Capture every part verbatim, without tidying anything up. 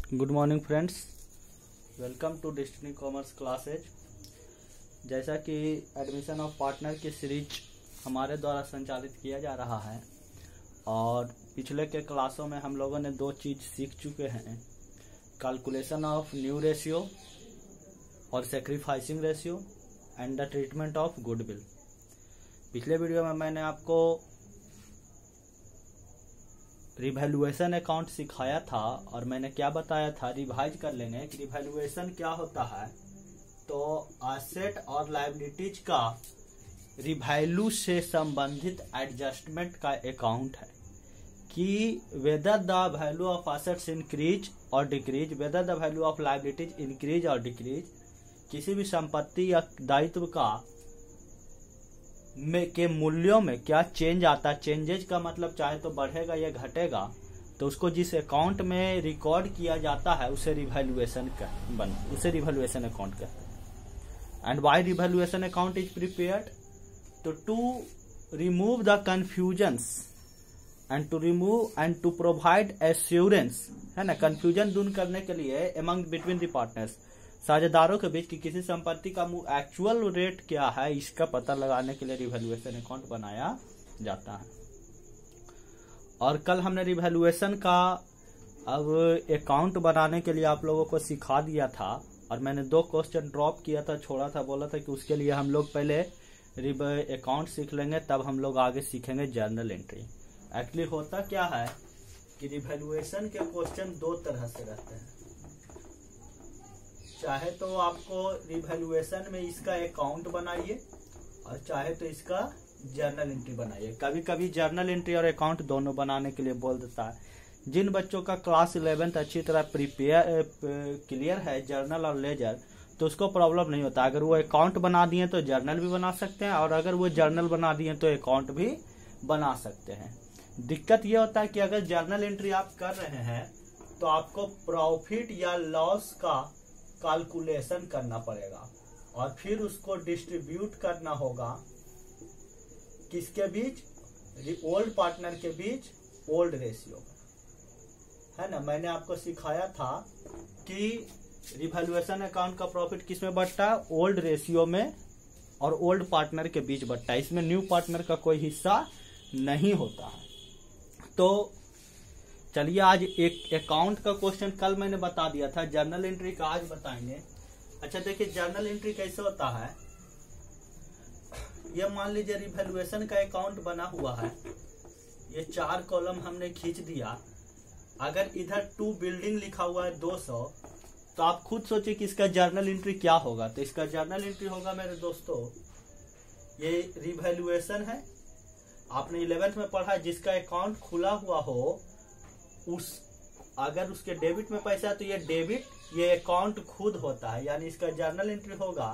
Good morning friends, welcome to Destiny Commerce Classes. जैसा कि admission of partner की series हमारे द्वारा संचालित किया जा रहा है और पिछले के क्लासों में हम लोगों ने दो चीज़ सीख चुके हैं, कैलकुलेशन ऑफ न्यू रेशियो और sacrificing ratio and the treatment of goodwill. पिछले वीडियो में मैंने आपको रिवैल्यूएशन अकाउंट सिखाया था और मैंने क्या बताया था, रिवाइज कर लेंगे कि रिवैल्यूएशन क्या होता है। तो एसेट और लायबिलिटीज का रिवैल्यू से संबंधित एडजस्टमेंट का अकाउंट है कि whether the value of assets increase और decrease, whether the value of liabilities increase और डिक्रीज, किसी भी संपत्ति या दायित्व का में के मूल्यों में क्या चेंज आता है। चेंजेज का मतलब चाहे तो बढ़ेगा या घटेगा, तो उसको जिस अकाउंट में रिकॉर्ड किया जाता है उसे रिवैल्यूएशन का बन उसे रिवैल्यूएशन अकाउंट कहते हैं। And why revaluation account is prepared, तो to remove the confusions and to remove and to provide assurance, है ना, कंफ्यूजन दूर करने के लिए अमंग बिटवीन द पार्टनर्स, साझेदारों के बीच कि किसी संपत्ति का एक्चुअल रेट क्या है इसका पता लगाने के लिए रिवैल्यूएशन अकाउंट बनाया जाता है। और कल हमने रिवैल्यूएशन का अब अकाउंट बनाने के लिए आप लोगों को सिखा दिया था और मैंने दो क्वेश्चन ड्रॉप किया था, छोड़ा था, बोला था कि उसके लिए हम लोग पहले अकाउंट सीख लेंगे तब हम लोग आगे सीखेंगे जर्नल एंट्री। एक्चुअली होता क्या है कि रिवैल्यूएशन के क्वेश्चन दो तरह से रहते हैं। चाहे तो आपको रिवैल्यूएशन में इसका अकाउंट बनाइए और चाहे तो इसका जर्नल एंट्री बनाइए। कभी कभी जर्नल एंट्री और अकाउंट दोनों बनाने के लिए बोल देता है। जिन बच्चों का क्लास इलेवेंथ अच्छी तरह प्रिपेयर क्लियर है जर्नल और लेजर, तो उसको प्रॉब्लम नहीं होता। अगर वो अकाउंट बना दिए तो जर्नल भी बना सकते हैं और अगर वो जर्नल बना दिए तो अकाउंट भी बना सकते हैं। दिक्कत ये होता है कि अगर जर्नल एंट्री आप कर रहे हैं तो आपको प्रॉफिट या लॉस का कैलकुलेशन करना पड़ेगा और फिर उसको डिस्ट्रीब्यूट करना होगा किसके बीच, ओल्ड पार्टनर के बीच, ओल्ड रेशियो, है ना। मैंने आपको सिखाया था कि रिवैल्यूएशन अकाउंट का प्रॉफिट किस में बंटता है, ओल्ड रेशियो में और ओल्ड पार्टनर के बीच बंटता है। इसमें न्यू पार्टनर का कोई हिस्सा नहीं होता है। तो चलिए आज एक अकाउंट का क्वेश्चन कल मैंने बता दिया था, जर्नल एंट्री का आज बताएंगे। अच्छा देखिए जर्नल एंट्री कैसे होता है। ये मान लीजिए रिवैल्यूएशन का अकाउंट बना हुआ है, ये चार कॉलम हमने खींच दिया। अगर इधर टू बिल्डिंग लिखा हुआ है दो सौ, तो आप खुद सोचिए कि इसका जर्नल एंट्री क्या होगा। तो इसका जर्नल एंट्री होगा मेरे दोस्तों, ये रिवैल्यूएशन है, आपने इलेवेंथ में पढ़ा, जिसका अकाउंट खुला हुआ हो उस अगर उसके डेबिट में पैसा है तो ये डेबिट, ये अकाउंट खुद होता है, यानी इसका जर्नल एंट्री होगा।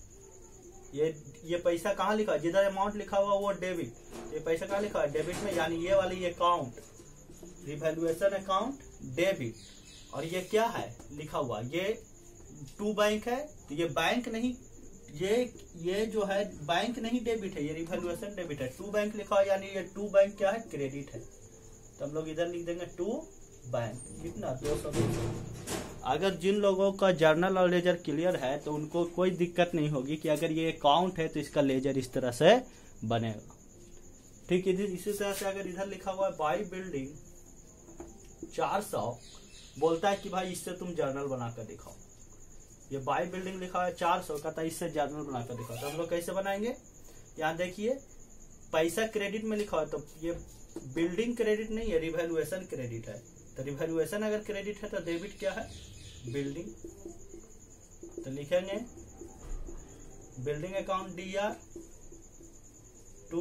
ये ये पैसा कहाँ लिखा है, जिधर अमाउंट लिखा हुआ वो डेबिट, ये पैसा कहाँ लिखा है, डेबिट में, यानी ये वाली अकाउंट रिवैल्यूएशन अकाउंट डेबिट। और ये क्या है लिखा हुआ, ये टू बैंक है, तो ये बैंक नहीं, ये ये जो है बैंक नहीं डेबिट है, ये रिवैल्यूएशन डेबिट है। टू बैंक लिखा है यानी ये टू बैंक क्या है, क्रेडिट है। तो हम लोग इधर लिख देंगे टू बैंक, कितना, दो सौ। अगर जिन लोगों का जर्नल और लेजर क्लियर है तो उनको कोई दिक्कत नहीं होगी कि अगर ये अकाउंट है तो इसका लेजर इस तरह से बनेगा। ठीक है, इसी तरह से अगर इधर लिखा हुआ है बाई बिल्डिंग चार सौ, बोलता है कि भाई इससे तुम जर्नल बनाकर दिखाओ। ये बाई बिल्डिंग लिखा है चार सौ, कहता है इससे जर्नल बनाकर दिखाओ। तो हम लोग कैसे बनाएंगे, यहाँ देखिए पैसा क्रेडिट में लिखा है, तो ये बिल्डिंग क्रेडिट नहीं है, रिवैल्यूएशन क्रेडिट है। तो रिवैल्यूएशन अगर क्रेडिट है तो डेबिट क्या है, बिल्डिंग। तो लिखेंगे building account D R to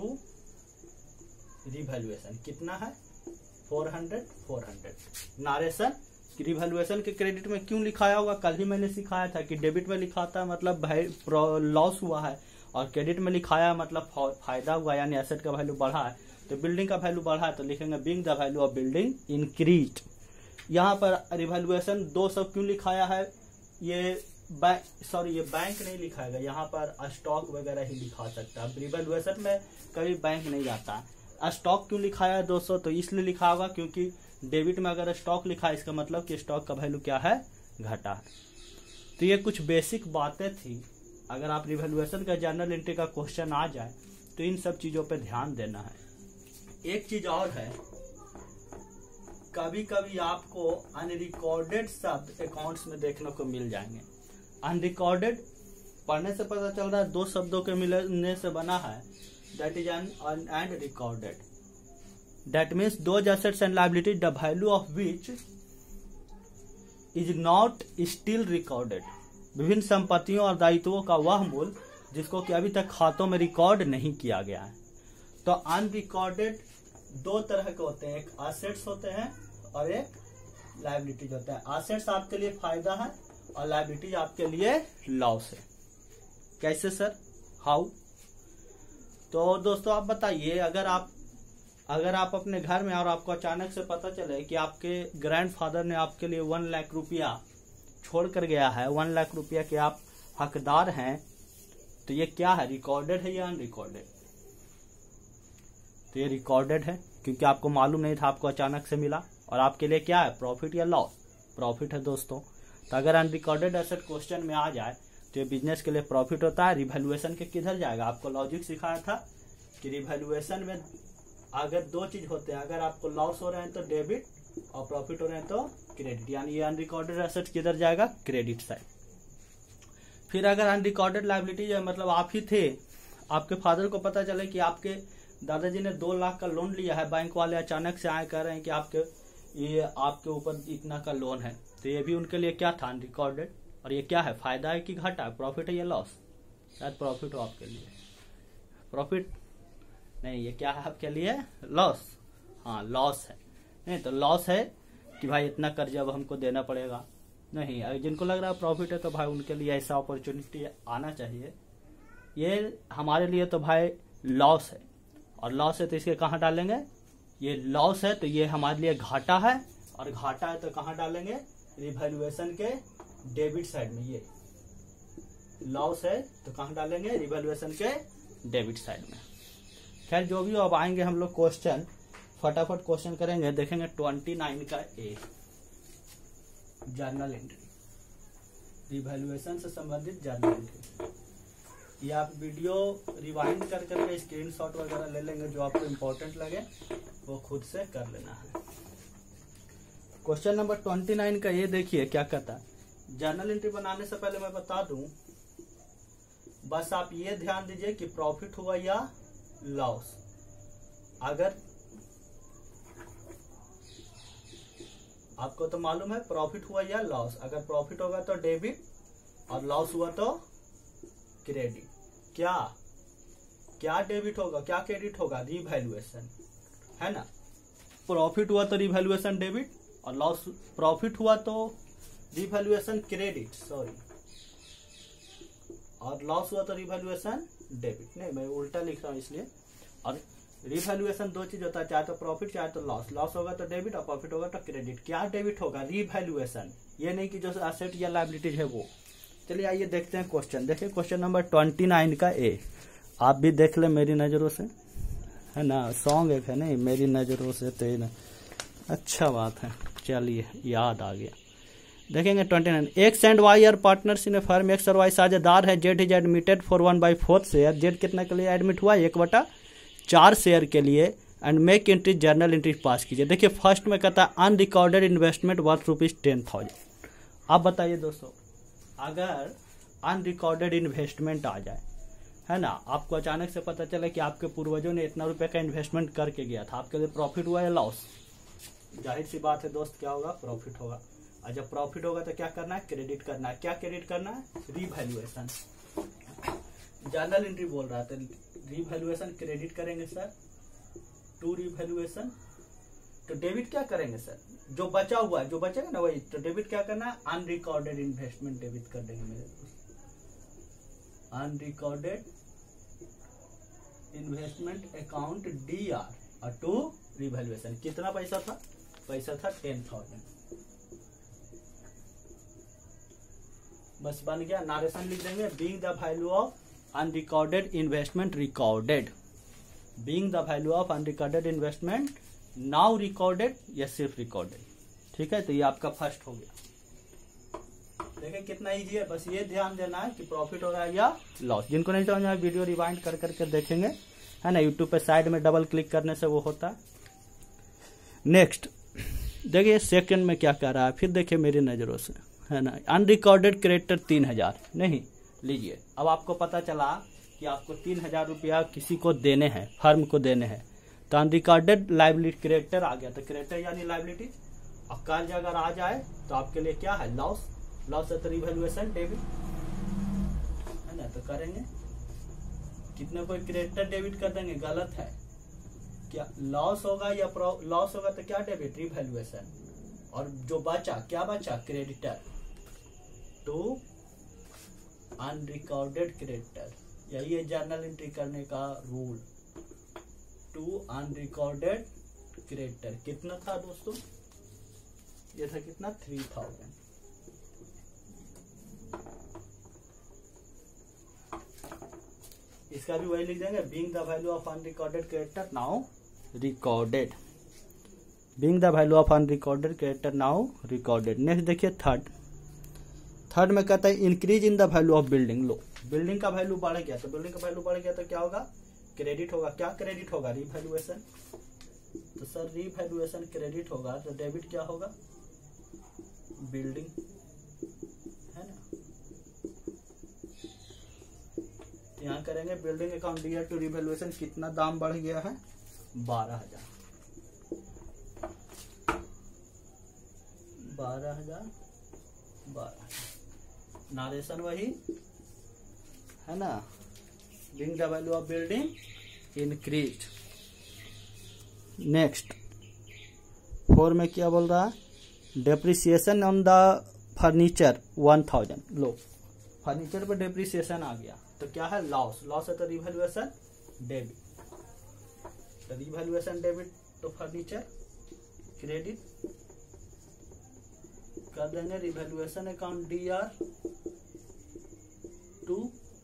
revaluation, कितना है, four hundred four hundred. Narration revaluation के क्रेडिट में क्यों लिखाया होगा, कल ही मैंने सिखाया था कि डेबिट में लिखा था मतलब लॉस हुआ है और क्रेडिट में लिखाया मतलब फायदा हुआ, यानी एसेट का वैल्यू बढ़ा है। तो बिल्डिंग का वैल्यू बढ़ा है तो लिखेंगे being the value of building increase. यहाँ पर रिवैल्यूएशन दो सौ क्यों लिखाया है, ये बैंक, सॉरी ये बैंक नहीं लिखाएगा, यहाँ पर स्टॉक वगैरह ही लिखा सकता है। रिवैल्यूएशन में कभी बैंक नहीं आता। स्टॉक क्यों लिखाया है दो सौ, तो इसलिए लिखा होगा क्योंकि डेबिट में अगर स्टॉक लिखा है इसका मतलब कि स्टॉक का वैल्यू क्या है, घटा है। तो ये कुछ बेसिक बातें थी। अगर आप रिवैल्यूएशन का जर्नल एंट्री का क्वेश्चन आ जाए तो इन सब चीजों पे ध्यान देना है। एक चीज और है, कभी कभी आपको अनरिकॉर्डेड शब्द अकाउंट्स में देखने को मिल जाएंगे। अनरिकॉर्डेड पढ़ने से पता चल रहा है दो शब्दों के मिलने से बना है, that is unrecorded. That means those assets and liabilities the value of which is not still recorded. विभिन्न संपत्तियों और दायित्वों का वह मूल जिसको कि अभी तक खातों में रिकॉर्ड नहीं किया गया है। तो अनरिकॉर्डेड दो तरह के होते हैं, एक एसेट्स होते हैं और एक लायबिलिटीज होता है। एसेट्स आपके लिए फायदा है और लायबिलिटीज आपके लिए लॉस है। कैसे सर, हाउ? तो दोस्तों आप बताइए, अगर आप अगर आप अपने घर में और आपको अचानक से पता चले कि आपके ग्रैंडफादर ने आपके लिए वन लाख रुपया छोड़ कर गया है, वन लाख रुपया के आप हकदार हैं, तो ये क्या है, रिकॉर्डेड है या अनरिकॉर्डेड? तो ये रिकॉर्डेड है क्योंकि आपको मालूम नहीं था, आपको अचानक से मिला। और आपके लिए क्या है, प्रॉफिट या लॉस? प्रॉफिट है दोस्तों। तो अगर अनरिकॉर्डेड एसेट क्वेश्चन में आ जाए तो ये बिजनेस के लिए प्रॉफिट होता है। रिवैल्यूएशन के किधर जाएगा? आपको लॉजिक सिखाया था कि रिवैल्यूएशन में अगर दो चीज होते हैं, अगर आपको लॉस हो रहे हैं तो डेबिट और प्रॉफिट हो रहे हैं तो क्रेडिट, यानी ये अनरिकॉर्डेड एसेट किधर जाएगा, क्रेडिट साइड। फिर अगर अनरिकॉर्डेड लायबिलिटी है, मतलब आप ही थे, आपके फादर को पता चले कि आपके दादाजी ने दो लाख का लोन लिया है, बैंक वाले अचानक से आए कह रहे हैं कि आपके ये आपके ऊपर इतना का लोन है, तो ये भी उनके लिए क्या था, अनरिकॉर्डेड। और ये क्या है, फायदा है कि घाटा, प्रॉफिट है या लॉस? शायद प्रॉफिट हो आपके लिए, प्रॉफिट नहीं, ये क्या है आपके लिए, लॉस। हाँ लॉस है। नहीं तो लॉस है कि भाई इतना कर्जा अब हमको देना पड़ेगा, नहीं। जिनको लग रहा है प्रॉफिट है तो भाई उनके लिए ऐसा अपॉर्चुनिटी आना चाहिए। ये हमारे लिए तो भाई लॉस है, और लॉस है तो इसके कहाँ डालेंगे, ये लॉस है तो ये हमारे लिए घाटा है, और घाटा है तो कहाँ डालेंगे, रिवैल्यूएशन के डेबिट साइड में। ये लॉस है तो कहाँ डालेंगे, रिवैल्यूएशन के डेबिट साइड में। खैर जो भी हो, अब आएंगे हम लोग क्वेश्चन, फटाफट क्वेश्चन करेंगे। देखेंगे ट्वेंटी नाइन का ए, जर्नल एंट्री, रिवैल्यूएशन से संबंधित जर्नल एंट्री। ये आप वीडियो रिवाइंड कर करके स्क्रीनशॉट वगैरह ले लेंगे, जो आपको इम्पोर्टेंट लगे वो खुद से कर लेना है। क्वेश्चन नंबर ट्वेंटी नाइन का ये देखिए क्या कहता है। जर्नल एंट्री बनाने से पहले मैं बता दूं, बस आप ये ध्यान दीजिए कि प्रॉफिट हुआ या लॉस। अगर आपको तो मालूम है प्रॉफिट हुआ या लॉस, अगर प्रॉफिट होगा तो डेबिट और लॉस हुआ तो क्रेडिट। क्या क्या डेबिट होगा, क्या क्रेडिट होगा, रिवैल्यूएशन, है ना। प्रॉफिट हुआ तो रिवैल्यूएशन डेबिट, और लॉस, प्रॉफिट हुआ तो रिवैल्यूएशन क्रेडिट, सॉरी, और लॉस हुआ तो रिवैल्यूएशन डेबिट। नहीं मैं उल्टा लिख रहा हूं इसलिए। और रिवैल्यूएशन दो चीज होता है, चाहे तो प्रॉफिट चाहे तो लॉस। लॉस होगा तो डेबिट और प्रॉफिट होगा तो क्रेडिट। क्या डेबिट होगा, रिवैल्यूएशन, ये नहीं कि जो एसेट या लायबिलिटीज है वो। चलिए आइए देखते हैं क्वेश्चन। देखिए क्वेश्चन नंबर ट्वेंटी नाइन का ए, आप भी देख ले मेरी नजरों से, है ना। सॉन्ग एक है, नहीं मेरी नजरों से तेरे, अच्छा बात है, चलिए याद आ गया। देखेंगे twenty nine, X and Y are partners in a firm, X और वाई साझेदार है, Z is admitted for one by fourth share. Z कितने के लिए एडमिट हुआ, एक बटा चार शेयर के लिए। And make entry, journal entry pass कीजिए। देखिए फर्स्ट में कहता है unrecorded investment worth rupees ten thousand. आप बताइए दोस्तों, अगर अनरिकॉर्डेड इन्वेस्टमेंट आ जाए, है ना, आपको अचानक से पता चला कि आपके पूर्वजों ने इतना रुपए का इन्वेस्टमेंट करके गया था, आपके लिए प्रॉफिट हुआ या लॉस? जाहिर सी बात है दोस्त, क्या होगा, प्रॉफिट होगा। और जब प्रॉफिट होगा तो क्या करना है, क्रेडिट करना है। क्या क्रेडिट करना है, रिवैल्यूएशन। जर्नल एंट्री बोल रहा था, रिवैल्यूएशन क्रेडिट करेंगे सर, टू रिवैल्यूएशन। तो डेबिट क्या करेंगे सर, जो बचा हुआ है, जो बचेगा ना वही। तो डेबिट क्या करना है, अनरिकॉर्डेड इन्वेस्टमेंट डेबिट कर देंगे मेरे दोस्त। Unrecorded investment account D R और टू रिवैल्यूएशन। कितना पैसा था, पैसा था टेन थाउजेंड। बस बन गया। नारेशन लिख देंगे, being the value of unrecorded investment recorded, being the value of unrecorded investment now recorded या सिर्फ रिकॉर्डेड। ठीक है, तो ये आपका फर्स्ट हो गया। देखिए कितना इजी है, बस ये ध्यान देना है कि प्रॉफिट हो रहा है या लॉस। जिनको नहीं समझ में वीडियो रिवाइंड कर करके देखेंगे, है ना, यूट्यूब पे साइड में डबल क्लिक करने से वो होता है। नेक्स्ट देखिए सेकंड में क्या कह रहा है, फिर देखिए मेरी नजरों से, है ना, अनरिकॉर्डेड क्रेडिटर तीन हजार नहीं लीजिए। अब आपको पता चला कि आपको तीन हजार रुपया किसी को देने हैं, फर्म को देने हैं, तो अनरिकॉर्डेड लाइबिलिटी क्रेडिटर आ गया। तो क्रेडिटर यानी लाइबिलिटी, और कर्ज अगर आ जाए तो आपके लिए क्या है, लॉस। लॉस है तो रिवैल्यूएशन डेबिट, है ना, तो करेंगे। कितने कोई क्रेडिटर डेबिट कर देंगे, गलत है। क्या लॉस होगा या लॉस होगा तो क्या डेबिट, रिवैल्यूएशन। और जो बचा, क्या बचा, क्रेडिटर टू अनरिकॉर्डेड क्रेडिटर। यही है जर्नल एंट्री करने का रूल, टू अनरिकॉर्डेड क्रेडिटर। कितना था दोस्तों, ये था कितना, थ्री थाउजेंड। इसका भी वही लिख देंगे, being the value of unrecorded creditor now recorded. Being the value of unrecorded creditor now recorded. Next देखिए थर्ड। थर्ड में कहता है increase in the value of building. लो, बिल्डिंग का वैल्यू बढ़ गया, तो बिल्डिंग का वैल्यू बढ़ गया तो क्या होगा, क्रेडिट होगा। क्या क्रेडिट होगा, रिवैल्यूएशन। तो सर रिवैल्यूएशन क्रेडिट होगा तो डेबिट क्या होगा, बिल्डिंग, है ना। यहाँ करेंगे building account D R to revaluation, कितना दाम बढ़ गया है, बारह हजार बारह हजार बारह नारेशन वही, है ना। Being the value of building increase. Next four में क्या बोल रहा है, depreciation on the furniture one thousand. लो, फर्नीचर पर डेप्रिसिएशन आ गया तो क्या है, लॉस। लॉस है तो रिवैल्यूएशन डेबिट, तो रिवैल्यूएशन डेबिट तो फर्नीचर क्रेडिट कर देंगे। Revaluation account D R to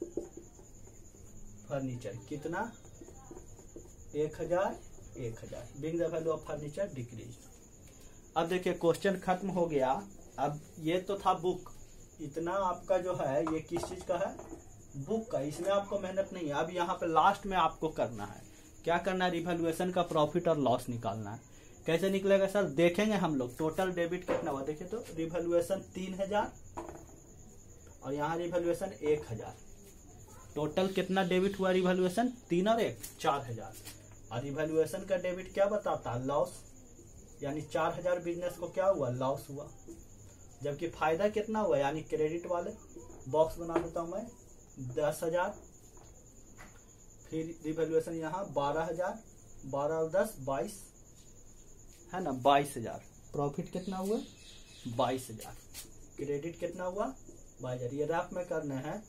furniture, कितना, एक हजार एक हजार। Being the value of furniture decrease. अब देखिए क्वेश्चन खत्म हो गया। अब ये तो था बुक, इतना आपका जो है ये किस चीज का है, बुक का। इसमें आपको मेहनत नहीं है। अब यहाँ पे लास्ट में आपको करना है, क्या करना है, रिवैल्यूएशन का प्रॉफिट और लॉस निकालना है। कैसे निकलेगा सर, देखेंगे हम लोग टोटल डेबिट कितना हुआ। देखिए तो रिवैल्यूएशन तीन हजार और यहाँ रिवैल्यूएशन एक हजार। टोटल कितना डेबिट हुआ, रिवैल्यूएशन तीन और एक चार हजार। और रिवैल्यूएशन का डेबिट क्या बताता है, लॉस, यानी चार हजार बिजनेस को क्या हुआ, लॉस हुआ। जबकि फायदा कितना हुआ, यानी क्रेडिट वाले। बॉक्स बना देता हूं मैं, दस हजार, फिर रिवैल्यूएशन यहाँ बारह हजार, बारह और दस बाईस, है ना, बाईस हजार। प्रॉफिट कितना हुआ, बाईस हजार। क्रेडिट कितना हुआ, बाईस हजार। ये रफ में करने हैं।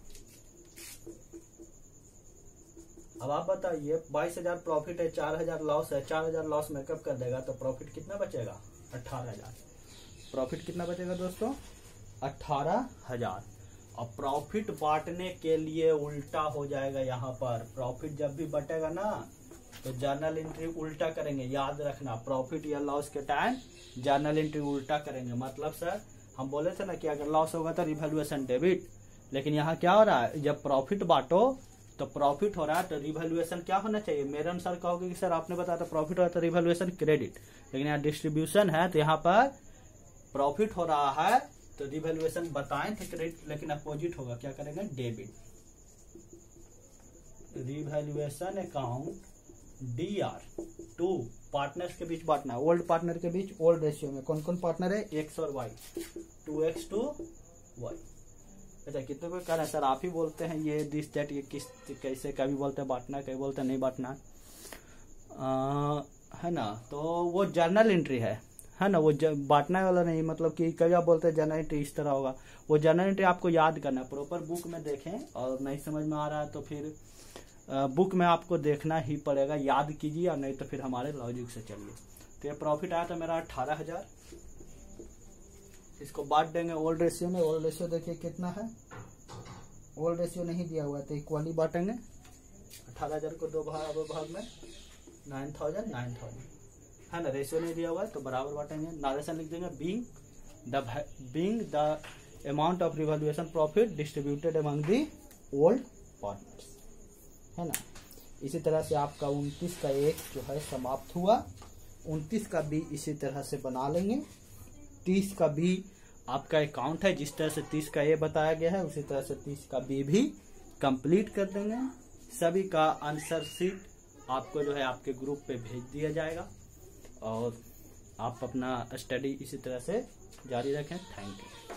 अब आप बताइए, बाईस हजार प्रॉफिट है, चार हजार लॉस है, चार हजार लॉस मेकअप कर देगा तो प्रॉफिट कितना बचेगा, अठारह हजार। प्रॉफिट कितना बचेगा दोस्तों, अठारह हजार। और प्रॉफिट बांटने के लिए उल्टा हो जाएगा। यहाँ पर प्रॉफिट जब भी बटेगा ना तो जर्नल एंट्री उल्टा करेंगे, याद रखना। प्रॉफिट या लॉस के टाइम जर्नल एंट्री उल्टा करेंगे। मतलब सर हम बोले थे ना कि अगर लॉस होगा तो रिवैल्यूएशन डेबिट, लेकिन यहाँ क्या हो रहा है, जब प्रॉफिट बांटो तो प्रॉफिट हो रहा है तो रिवैल्यूएशन क्या होना चाहिए। मेरे अनुसार कहोगे कि सर आपने बताया था प्रॉफिट हो रहा है तो रिवैल्यूएशन क्रेडिट, लेकिन यहाँ डिस्ट्रीब्यूशन है तो यहाँ पर प्रॉफिट हो रहा है तो रिवैल्यूएशन बताएं थे क्रेडिट, लेकिन अपोजिट होगा, क्या करेंगे, debit. Revaluation account D R to partners के बीच बांटना है। ओल्ड पार्टनर के बीच ओल्ड रेशियो में कौन कौन पार्टनर है, एक्स और Y, to X to Y. अच्छा कितने को कह रहे हैं सर आप ही बोलते हैं ये दिस दैट, ये किस कैसे, कभी बोलते हैं बांटना, कभी बोलते हैं नहीं बांटना, है ना। तो वो जर्नल एंट्री है है ना, वो बांटना वाला नहीं। मतलब कि कभी आप बोलते हैं जर्नल एंट्री इस तरह होगा, वो जर्नल एंट्री आपको याद करना है। प्रॉपर बुक में देखें, और नहीं समझ में आ रहा है तो फिर बुक में आपको देखना ही पड़ेगा, याद कीजिए, और नहीं तो फिर हमारे लॉजिक से चलिए। तो ये प्रॉफिट आया था मेरा अठारह हजार। इसको बांट देंगे ओल्ड रेशियो में। ओल्ड रेशियो देखिए कितना है, ओल्ड रेशियो नहीं दिया हुआ है तो इक्वली बांटेंगे। अठारह हजार को दो भाग भाग में नाइन थाउजेंड नाइन थाउजेंड है ना, रेशियो नहीं दिया हुआ है तो बराबर बांटेंगे। नारेशन लिख देंगे, being the being the amount of revaluation profit distributed among the old partners, है ना। इसी तरह से आपका उनतीस का एक जो है समाप्त हुआ। उनतीस का बी इसी तरह से बना लेंगे। तीस का बी आपका अकाउंट है, जिस तरह से तीस का ए बताया गया है उसी तरह से तीस का बी भी कंप्लीट कर देंगे। सभी का आंसर शीट आपको जो है आपके ग्रुप पे भेज दिया जाएगा और आप अपना स्टडी इसी तरह से जारी रखें। Thank you.